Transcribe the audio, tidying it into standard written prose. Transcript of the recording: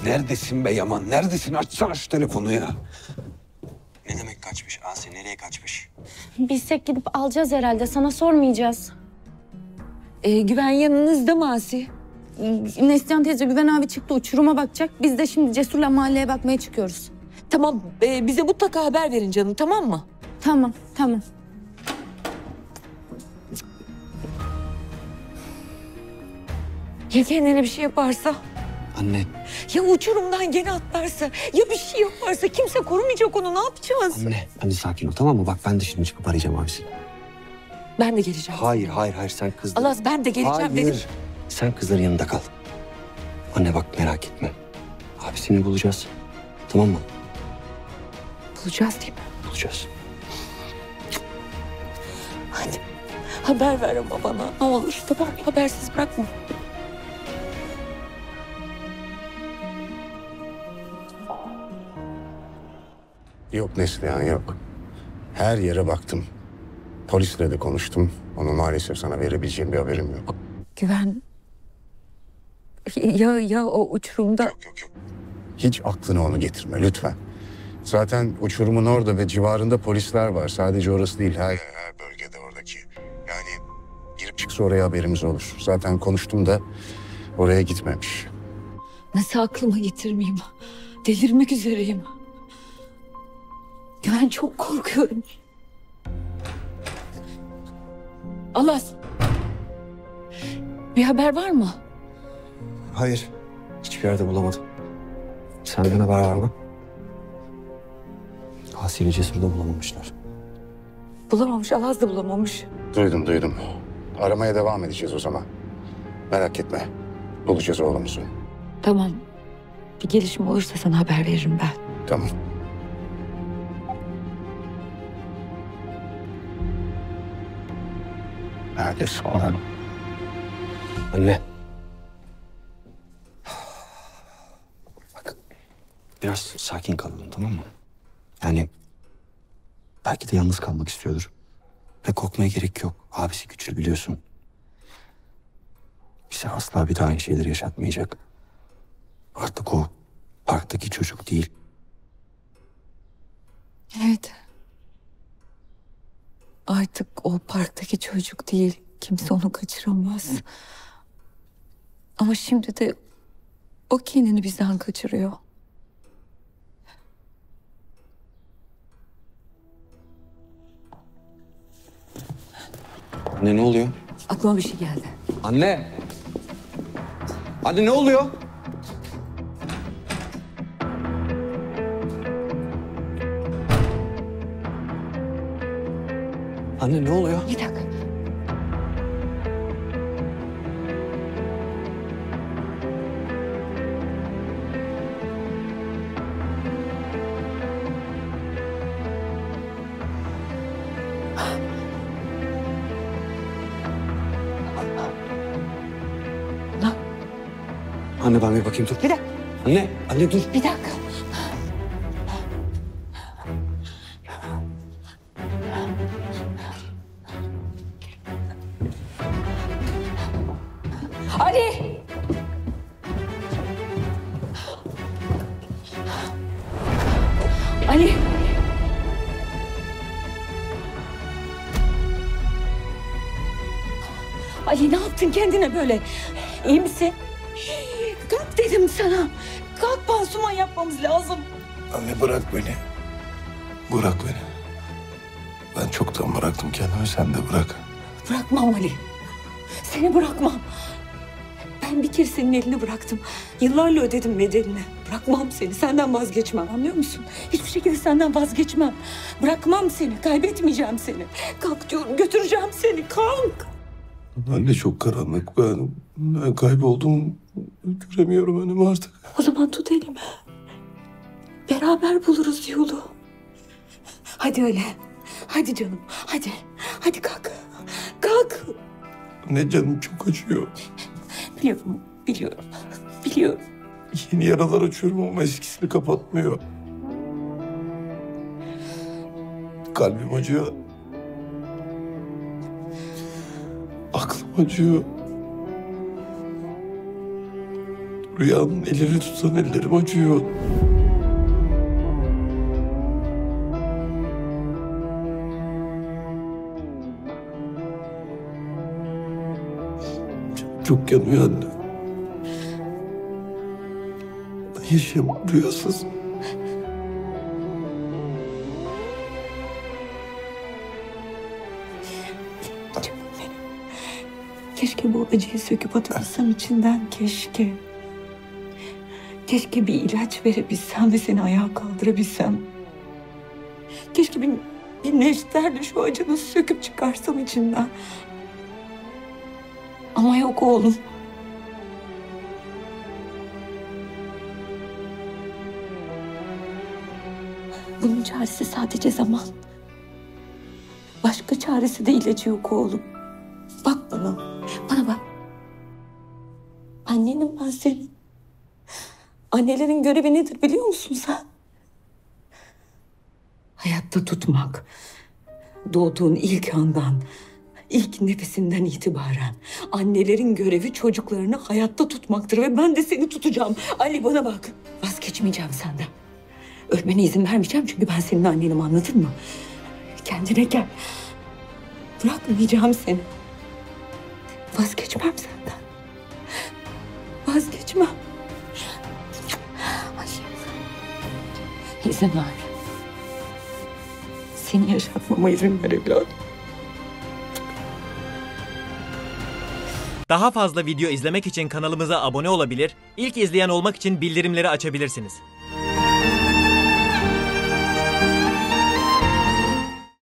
Neredesin be Yaman? Neredesin? Açsana şu telefonu ya. Ne demek kaçmış? Asi nereye kaçmış? Bilsek gidip alacağız herhalde. Sana sormayacağız. Güven yanınızda mı Asi? Neslihan teyze Güven abi çıktı uçuruma bakacak. Biz de şimdi Cesur'la mahalleye bakmaya çıkıyoruz. Tamam, bize mutlaka haber verin canım, tamam mı? Tamam, tamam. Ya kendine bir şey yaparsa? Anne. Ya uçurumdan gene atlarsa? Ya bir şey yaparsa? Kimse korumayacak onu, ne yapacağız? Anne. Hadi sakin ol, tamam mı? Bak ben de şimdi çıkıp arayacağım abisini. Ben de geleceğim. Hayır sen kızdır. Allah, ben de geleceğim dedim. Sen kızların yanında kal. Anne bak merak etme. Abisini bulacağız. Tamam mı? Bulacağız değil mi? Bulacağız. Hadi. Haber ver ama bana. Ne olur, tamam mı? Habersiz bırakma. Yok Neslihan yok. Her yere baktım. Polisle de konuştum. Onu maalesef sana verebileceğim bir haberim yok. Güven... Ya o uçurumda... Yok. Hiç aklına onu getirme lütfen. Zaten uçurumun orada ve civarında polisler var. Sadece orası değil, her bölgede oradaki. Yani girip çıksa oraya haberimiz olur. Zaten konuştum da oraya gitmemiş. Nasıl aklıma getirmeyeyim? Delirmek üzereyim. Güven, çok korkuyorum. Allah! Bir haber var mı? Hayır. Hiçbir yerde bulamadım. Senden haber var mı? Asi ile Cesur'u da bulamamışlar. Bulamamış, Alaz da bulamamış. Duydum. Aramaya devam edeceğiz o zaman. Merak etme. Bulacağız oğlumuzu. Tamam. Bir gelişme olursa sana haber veririm ben. Tamam. Neredesin oğlum? Anne. Bak. Biraz sakin kalalım, tamam mı? Yani belki de yalnız kalmak istiyordur. Ve korkmaya gerek yok. Abisi güçlü biliyorsun. Bize asla bir daha aynı şeyleri yaşatmayacak. Artık o parktaki çocuk değil. Evet. Artık o parktaki çocuk değil. Kimse onu kaçıramaz. Ama şimdi de o kendini bizden kaçırıyor. Anne ne oluyor? Aklıma bir şey geldi. Anne! Anne ne oluyor? Anne ne oluyor? Bir dakika. Anne ben bir bakayım dur. Bir dakika. Anne dur. Bir dakika. Ali! Ali! Ali, ne yaptın kendine böyle? İyi misin? Kalk dedim sana. Kalk, pansuman yapmamız lazım. Anne bırak beni. Bırak beni. Ben çoktan bıraktım kendimi, sen de bırak. Bırakmam Ali. Seni bırakmam. Ben bir kere senin elini bıraktım. Yıllarla ödedim bedelini. Bırakmam seni. Senden vazgeçmem, anlıyor musun? Hiçbir şekilde senden vazgeçmem. Bırakmam seni. Kaybetmeyeceğim seni. Kalk diyorum, götüreceğim seni. Kalk. Anne çok karanlık. Ben kayboldum. Göremiyorum önümü artık. O zaman tut elimi. Beraber buluruz yolu. Hadi öyle. Hadi canım. Hadi. Hadi kalk. Kalk. Anne canım çok acıyor. Biliyorum. Yeni yaralar açıyorum ama eskisini kapatmıyor. Kalbim acıyor. Aklım acıyor. Rüyanın elini tutsan ellerim acıyor. Çok yanıyor anne. Ben yaşayamam rüyasız. Canım benim. Keşke bu acıyı söküp atabilsem içinden, keşke. Keşke bir ilaç verebilsem ve seni ayağa kaldırabilsem. Keşke bir neşterle şu acını söküp çıkarsam içinden. Ama yok oğlum. Bunun çaresi sadece zaman. Başka çaresi de ilacı yok oğlum. Bak bana. Bana bak. Annenim ben senin. Annelerin görevi nedir biliyor musun sen? Hayatta tutmak. Doğduğun ilk andan, ilk nefesinden itibaren annelerin görevi çocuklarını hayatta tutmaktır ve ben de seni tutacağım. Ali bana bak. Vazgeçmeyeceğim senden. Ölmene izin vermeyeceğim çünkü ben senin annenim, anladın mı? Kendine gel. Bırakmayacağım seni. Vazgeçmem senden. Vazgeçmem. Ay. İzin ver. Seni yaşatmama izin ver evladım. Daha fazla video izlemek için kanalımıza abone olabilir, ilk izleyen olmak için bildirimleri açabilirsiniz.